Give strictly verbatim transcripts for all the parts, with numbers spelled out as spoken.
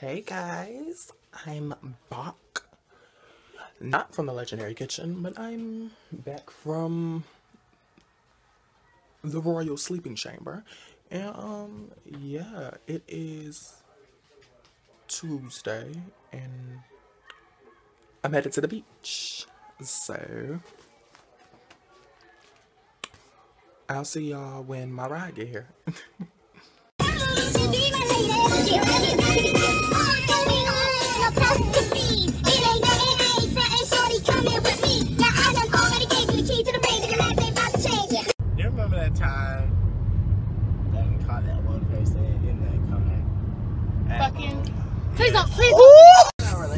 Hey guys, I'm back. Not from the Legendary Kitchen, but I'm back from the Royal Sleeping Chamber. And um, yeah, it is Tuesday and I'm headed to the beach. So I'll see y'all when my ride get here. You remember that time that we caught that one person in that car? Fucking. Please don't, please don't. Not really.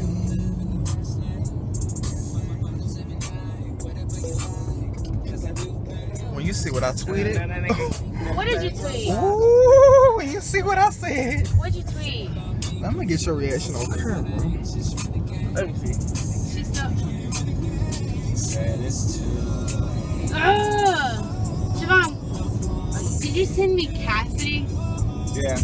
When you see what I tweeted. What did you tweet? Ooh, when you see what I said. What did you tweet? I'm gonna get your reaction on camera. Let me see. She's so. Yeah, it's too. Ugh. Siobhan, did you send me Cassidy? Yeah.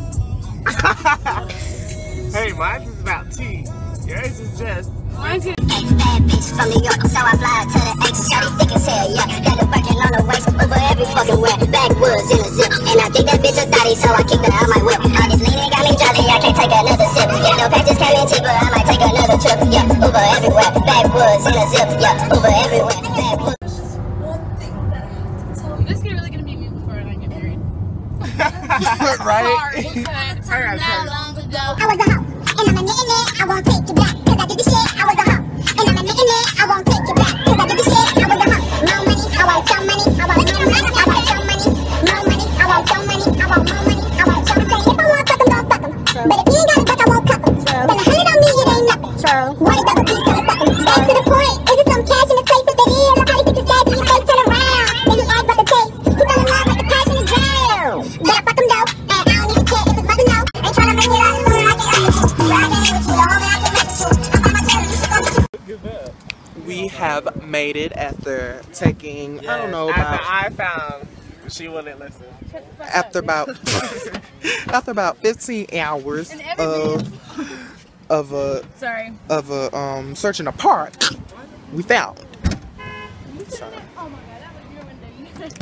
Hey, mine is about tea. Yours is just. Mine's gonna. Bad bitch from New York, so I fly to the X. Shawty thick as hell, yeah. Got the Birkin on the waist, over every fucking way. Backwoods in a zip, and I think that bitch a thotty, so I kicked her out my whip. All this lean got me drowsy, I can't take another sip. If the patches came in cheaper, I might take another trip. Yeah, Uber everywhere, backwoods in a zip. Yeah, Uber everywhere, backwoods. There's just one thing that I have to tell you. This is really gonna be me before I get married. Right? Sorry, not long ago. I was a hoe, and I'm a knitting it, I won't take it back. Cause I did the shit, I was a hoe. And I'm a knitting it, I won't take it back. Cause I did the shit, I was a hoe. No money, I want some money, I want no money, I want some money. No money, I want some money, I want more money, I want some money. If I want fuck 'em, don't fuck 'em. But if you ain't got it, fuck, I won't cuff 'em. Spend a hundred on me, it ain't nothing. Want a double piece, I'ma fuck 'em. Back to the point, is it some cash in the place? If it is, I'll probably stick this ass in your face, turn around. Then you ask about the taste, you fell in love with the passion and drown. But I fuck 'em though, and I don't even care if it's about to know. Ain't tryna bring it up soon, I can't up with you. Riding with you, the homie, I can mess with you. I'm on my tail, you should come with you. We have made it after taking, I don't know, After about, I found she wouldn't listen. after about, after about fifteen hours And every of, of a, Sorry. of a, um, searching a park, we found. Sorry. Oh my god, that was your window.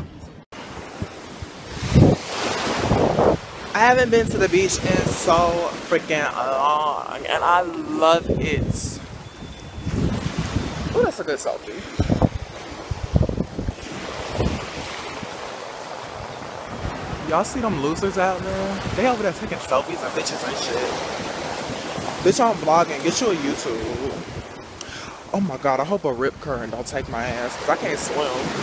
I haven't been to the beach in so freaking long, and I love it. Oh, that's a good selfie. Y'all see them losers out there? They over there taking selfies of bitches and shit. Bitch, I'm vlogging. Get you a YouTube. Oh my god, I hope a rip current don't take my ass, because I can't swim.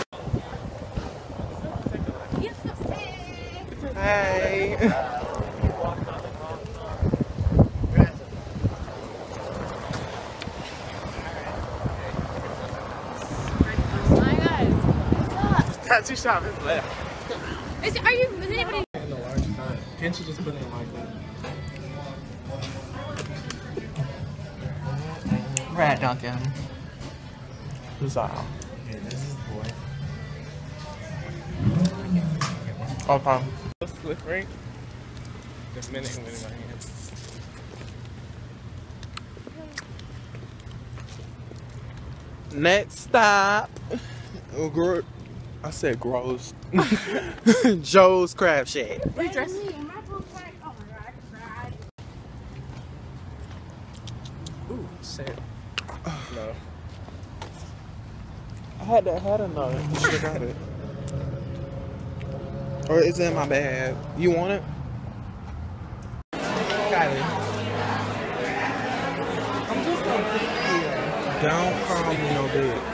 Hey. Hi guys. What's up? Tattoo shop is left. Is, are you, is anybody? In the large kind. Can't you just put it in like that? We're at Duncan. Who's that? Yeah, this is the boy. Okay. So slippery. The minute it went in my hand. Next stop. Oh, gro- I said gross. Joe's Crab Shack. We dress. Ooh, shit. No. I had to, I had to know. You should have got it. Or is it in my bag? You want it? Kylie. I'm just a bitch. Don't call me no bitch.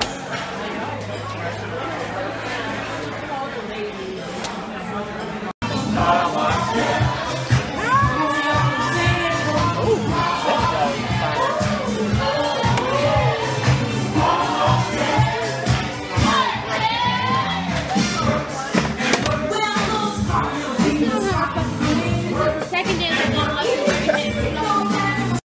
Second dance, I didn't like the second dance.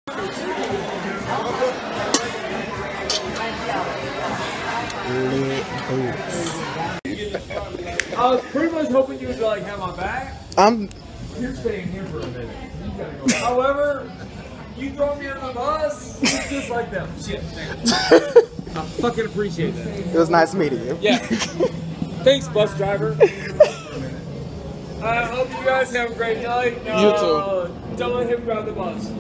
I was pretty much hoping you would like have my back. I'm You're staying here for a minute. You gotta go. However, You throw me on the bus? It's just like that. Shit. I fucking appreciate that. It was nice meeting you. Yeah. Thanks, bus driver. I hope you guys have a great night. Uh, You too. Don't let him drive the bus.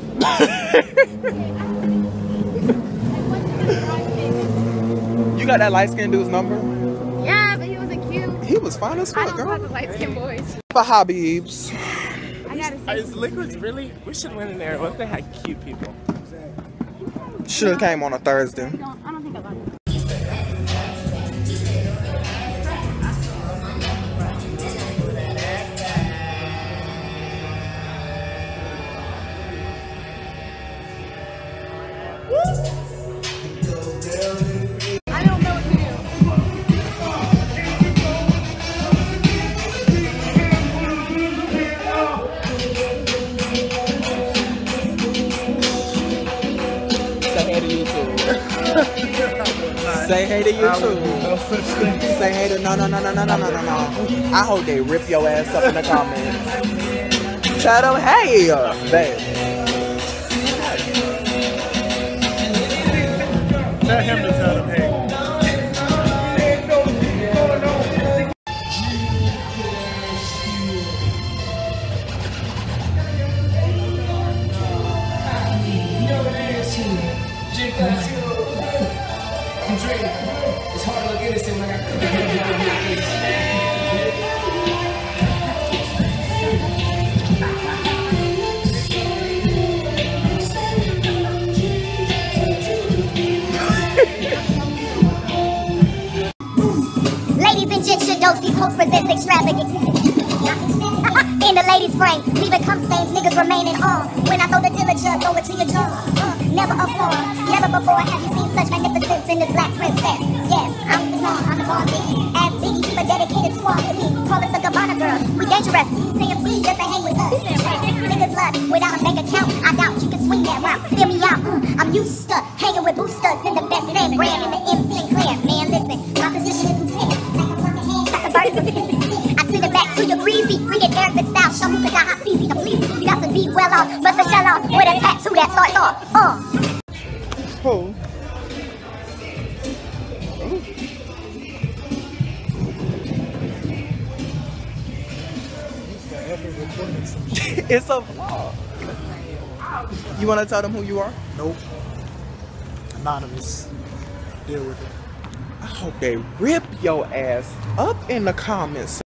You got that light skinned dude's number? Yeah, but he wasn't cute. He was fine as I fuck, don't fuck girl. with light skinned boys. For Habibs. I gotta say. Is Liquids really? We should went in there. What if they had cute people? Should have came on a Thursday. I don't, I don't think I like it. I don't know what to do. Say hey to YouTube. Say hey to YouTube. Say hey to no no no no no no no no no. I hope they rip your ass up in the comments. Tell them hey, babe. Tell him to tell them, hey. It's hard to look innocent when I Ladies and gents, your dose, these hoes present extravagant. In the ladies' frame, leaving cum stains, niggas remaining on. When I throw the diligence, throw it to your jaw. Uh, never before, never before have you seen such magnificence in this black princess. Yes, I'm the law, I'm the law, Biggie. As Biggie, keep a dedicated squad to me. Call us the Gabbana girls, we dangerous. Saying please just to hang with us. Niggas lust, without a bank account, I doubt you can swing that route. Hear me out, mm, I'm used to hanging with boosters in the best thing. Brand in the M Sinclair. Man, listen, my position is lieutenant. I send it back to your greasy, freaking Arabic style. Show me the guy hot easy to please. You got to be well off, bust a shell off with a tattoo that starts off. Uh. Who? It's a vlog. You want to tell them who you are? Nope. Anonymous. Deal with it. I hope they rip your ass up in the comments.